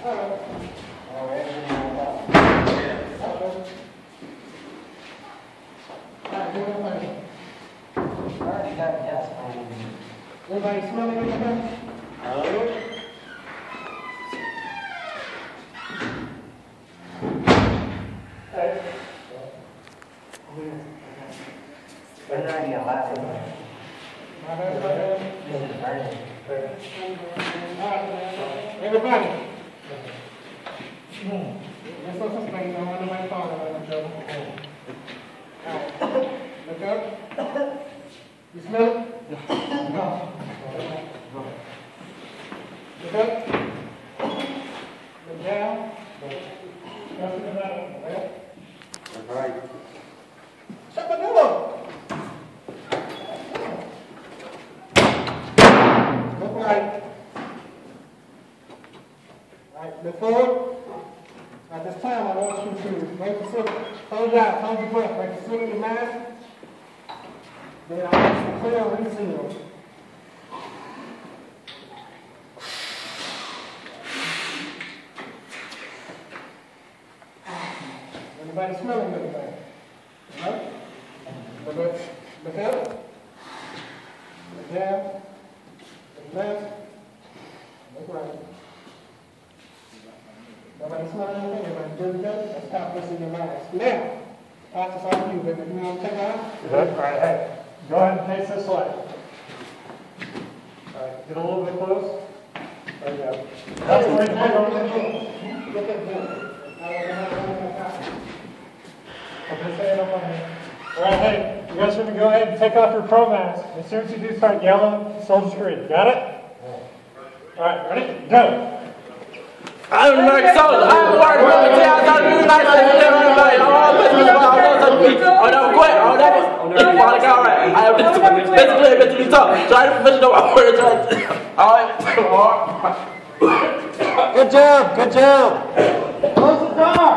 Everybody smelling anything? Everybody. Let's go some things. I want to make fun of it. Alright. Look up. You smell it? No. Look up. Look down. That's right. Shut the door. Look right. Right, look forward. At this time, I want you to make the circle. Hold out, hold your breath, make the circle in your mask. Then I want you to clear and reseal. Anybody smelling anything? No? Look up. Look up. Look down. Look left. Look right. Nobody smelling anything? Everybody good to go? Let's stop this in your mask. Now, pass this on to you, baby. You want to take it out? Good. All right, hey. Go ahead and face this way. All right, get a little bit close. There you go. That's the way to go. Look at this. Okay, stand up on here. All right, hey, you guys are going to go ahead and take off your pro mask. As soon as you do, start yelling, soldier screen. Got it? All right, ready? Go. I'm like soldier. I'm working with the I thought you like to do everybody. I'm all business. I'm never quit. I'll never. It's falling out right. I have basically talk. Try to professional. I'm working. All right. Good job. Good job. Close the door.